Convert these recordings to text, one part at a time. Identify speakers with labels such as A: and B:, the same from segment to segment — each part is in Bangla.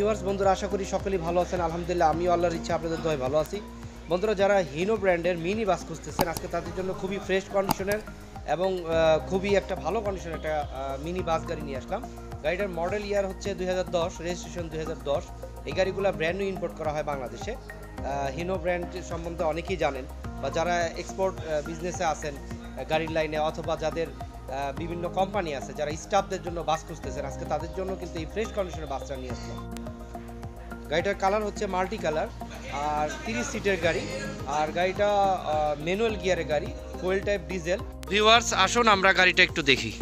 A: ভিউয়ার্স বন্ধুরা, আশা করি সকলেই ভালো আছেন। আলহামদুলিল্লাহ আমিও আল্লাহর ইচ্ছা আপনাদের দোয়ায় ভালো আছি। বন্ধুরা, যারা হিনো ব্র্যান্ডের মিনি বাস খুঁজতেছেন, আজকে তাদের জন্য খুবই ফ্রেশ কন্ডিশনের এবং খুবই একটা ভালো কন্ডিশনের একটা মিনি বাস গাড়ি নিয়ে আসলাম। গাড়িটার মডেল ইয়ার হচ্ছে 2010, রেজিস্ট্রেশন 2010। এই গাড়িগুলো ব্র্যান্ড নিউ ইম্পোর্ট করা হয় বাংলাদেশে। হিনো ব্র্যান্ড সম্বন্ধে অনেকেই জানেন, বা যারা এক্সপোর্ট বিজনেসে আছেন গাড়ির লাইনে, অথবা যাদের বিভিন্ন কোম্পানি আছে যারা স্টাফদের জন্য বাস খুঁজতেছেন, আজকে তাদের জন্য কিন্তু এই ফ্রেশ কন্ডিশনের বাসটা নিয়ে আসলাম। গাড়িটার কালার হচ্ছে মাল্টি কালার, আর 30 সিটের গাড়ি, আর গাড়িটা ম্যানুয়াল গিয়ারের গাড়ি, ফুয়েল টাইপ ডিজেল। ভিউয়ার্স, আসুন আমরা গাড়িটা একটু দেখি।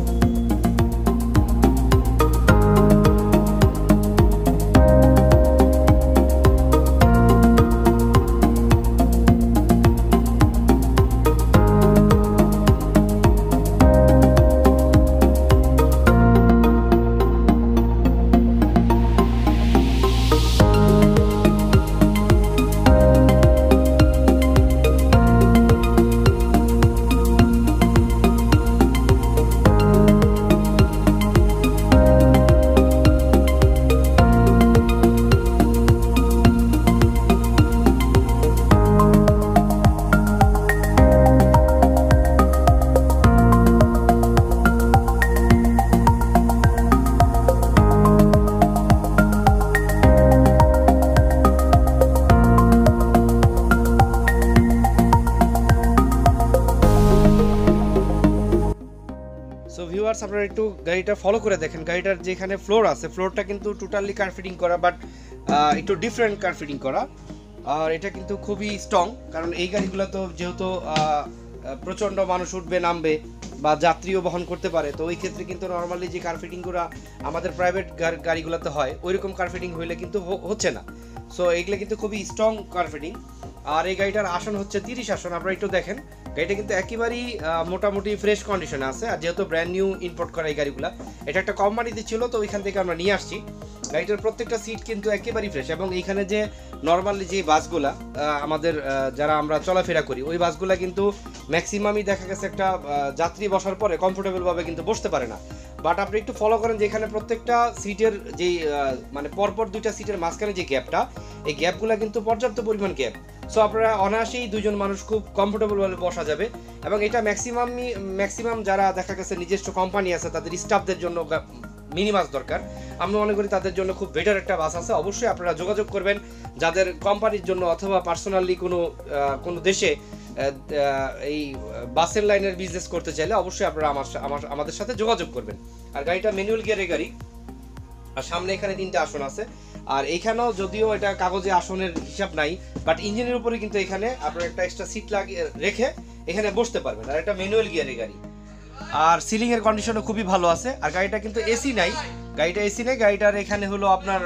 A: সো ভিউয়ার্স, আপনারা একটু গাড়িটা ফলো করে দেখেন। গাড়িটার যেখানে ফ্লোর আছে, ফ্লোরটা কিন্তু টোটালি কার ফিটিং করা, বাট একটু ডিফারেন্ট কার ফিটিং করা। আর এটা কিন্তু খুবই স্ট্রং, কারণ এই গাড়িগুলো তো যেহেতু প্রচণ্ড মানুষ উঠবে নামবে বা যাত্রীও বহন করতে পারে, তো ওই ক্ষেত্রে কিন্তু নর্মালি যে কার ফিটিংগুলো আমাদের প্রাইভেট গাড়িগুলোতে হয়, ওইরকম কার ফিটিং হইলে কিন্তু হচ্ছে না। সো এইগুলো কিন্তু খুবই স্ট্রং কার ফিটিং। আর এই গাড়িটার আসন হচ্ছে 30 আসন। আপনারা একটু দেখেন, গাড়িটা কিন্তু একেবারেই মোটামুটি ফ্রেশ কন্ডিশনে আছে। আর যেহেতু ব্র্যান্ড নিউ ইম্পোর্ট করা এই গাড়িগুলো, এটা একটা কোম্পানিতে ছিল, তো ওইখান থেকে আমরা নিয়ে আসছি। গাড়িটার প্রত্যেকটা সিট কিন্তু একেবারেই ফ্রেশ, এবং এইখানে যে নর্মালি যে বাসগুলা আমাদের যারা আমরা চলাফেরা করি, ওই বাসগুলা কিন্তু ম্যাক্সিমামই দেখা গেছে একটা যাত্রী বসার পরে কমফোর্টেবলভাবে কিন্তু বসতে পারে না। বাট আপনি একটু ফলো করেন যে এখানে প্রত্যেকটা সিটের যেই মানে পরপর দুইটা সিটের মাঝখানে যে গ্যাপটা, এই গ্যাপগুলো কিন্তু পর্যাপ্ত পরিমাণ গ্যাপ। সো আপনারা অনায়াসেই দুইজন মানুষ খুব কমফোর্টেবলভাবে বসা যাবে। এবং এটা ম্যাক্সিমাম যারা দেখা গেছে নিজস্ব কোম্পানি আছে, তাদের স্টাফদের জন্য মিনি বাস দরকার, আমি মনে করি তাদের জন্য খুব বেটার একটা বাস আছে। অবশ্যই আপনারা যোগাযোগ করবেন যাদের কোম্পানির জন্য অথবা পার্সোনালি কোনো দেশে এই বাসের লাইনের বিজনেস করতে চাইলে অবশ্যই আপনারা আমাদের সাথে যোগাযোগ করবেন। আর গাড়িটা ম্যানুয়াল গিয়ারের গাড়ি, আর সামনে এখানে 3টে আসন আছে। আর এইখানেও যদিও এটা কাগজে আসনের হিসাব নাই, বাট ইঞ্জিনের উপরে কিন্তু এখানে আপনার একটা এক্সট্রা সিট লাগিয়ে রেখে এখানে বসতে পারবেন। আর এটা ম্যানুয়াল গিয়ারের গাড়ি, আর সিলিং এর কন্ডিশনও খুবই ভালো আছে। আর গাড়িটা কিন্তু এসি নাই, গাড়িটার এখানে হলো আপনার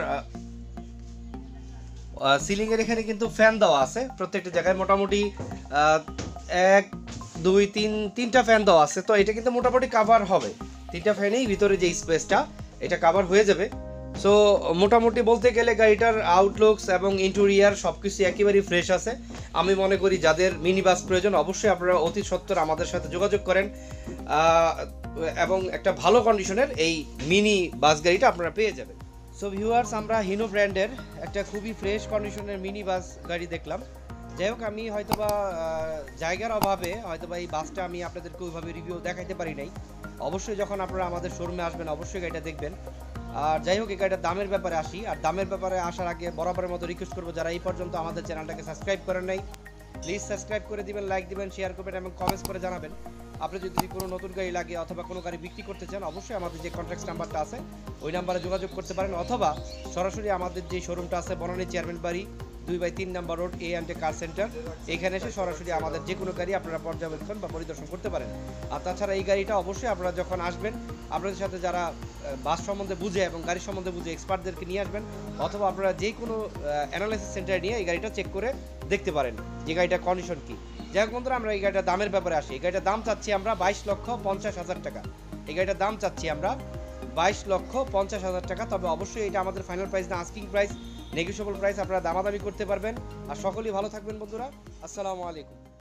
A: সিলিং এর এখানে কিন্তু ফ্যান দেওয়া আছে প্রত্যেকটা জায়গায়, মোটামুটি 1 2 3টা ফ্যান দেওয়া আছে। তো এটা কিন্তু মোটামুটি কাভার হবে, 3টা ফ্যানেই ভিতরে যে স্পেসটা, এটা কাভার হয়ে যাবে। সো মোটামুটি বলতে গেলে গাড়িটার আউটলুকস এবং ইন্টেরিয়ার সবকিছু একেবারেই ফ্রেশ আছে। আমি মনে করি যাদের মিনি বাস প্রয়োজন, অবশ্যই আপনারা অতি সত্বর আমাদের সাথে যোগাযোগ করেন, এবং একটা ভালো কন্ডিশনের এই মিনি বাস গাড়িটা আপনারা পেয়ে যাবেন। সো ভিউয়ার্স, আমরা হিনো ব্র্যান্ডের একটা খুবই ফ্রেশ কন্ডিশনের মিনি বাস গাড়ি দেখলাম। যাই হোক, আমি হয়তোবা জায়গার অভাবে হয়তোবা এই বাসটা আমি আপনাদেরকে ওইভাবে রিভিউ দেখাইতে পারি নাই। অবশ্যই যখন আপনারা আমাদের শোরুমে আসবেন, অবশ্যই গাড়িটা দেখবেন। আর যাই হোক, এই গাড়িটার দামের ব্যাপারে আসি। আর দামের ব্যাপারে আসার আগে বরাবরের মতো রিকোয়েস্ট করবো, যারা এই পর্যন্ত আমাদের চ্যানেলটাকে সাবস্ক্রাইব করেন নাই, প্লিজ সাবস্ক্রাইব করে দিবেন, লাইক দিবেন, শেয়ার করবেন এবং কমেন্টস করে জানাবেন। আপনি যদি কোনো নতুন গাড়ি লাগে অথবা কোনো গাড়ি বিক্রি করতে চান, অবশ্যই আমাদের যে কন্ট্যাক্ট নাম্বারটা আছে ওই নাম্বারে যোগাযোগ করতে পারেন, অথবা সরাসরি আমাদের যে শোরুমটা আছে বনানী চেয়ারম্যান বাড়ি 2/3 নম্বর রোড, A&A কার সেন্টার, এখানে এসে সরাসরি আমাদের যে কোনো গাড়ি আপনারা পর্যবেক্ষণ বা পরিদর্শন করতে পারেন। আর তাছাড়া এই গাড়িটা অবশ্যই আপনারা যখন আসবেন, আপনাদের সাথে যারা বাস সম্বন্ধে বুঝে এবং গাড়ি সম্বন্ধে বুঝে এক্সপার্টদেরকে নিয়ে আসবেন, অথবা আপনারা যে কোনো অ্যানালাইসিস সেন্টারে নিয়ে এই গাড়িটা চেক করে দেখতে পারেন যে গাড়িটার কন্ডিশন কী। যাই হোক বন্ধুরা, আমরা এই গাড়িটার দামের ব্যাপারে আসি। এই গাড়িটার দাম চাচ্ছি আমরা 22,50,000 টাকা। এই গাড়িটার দাম চাচ্ছি আমরা 22,50,000 টাকা। তবে অবশ্যই এটা আমাদের ফাইনাল প্রাইস না, আস্কিং প্রাইস, নেগোশিয়েবল প্রাইস। আপনারা দামাদামি করতে পারবেন। আর সকলেই ভালো থাকবেন বন্ধুরা। আসসালামু আলাইকুম।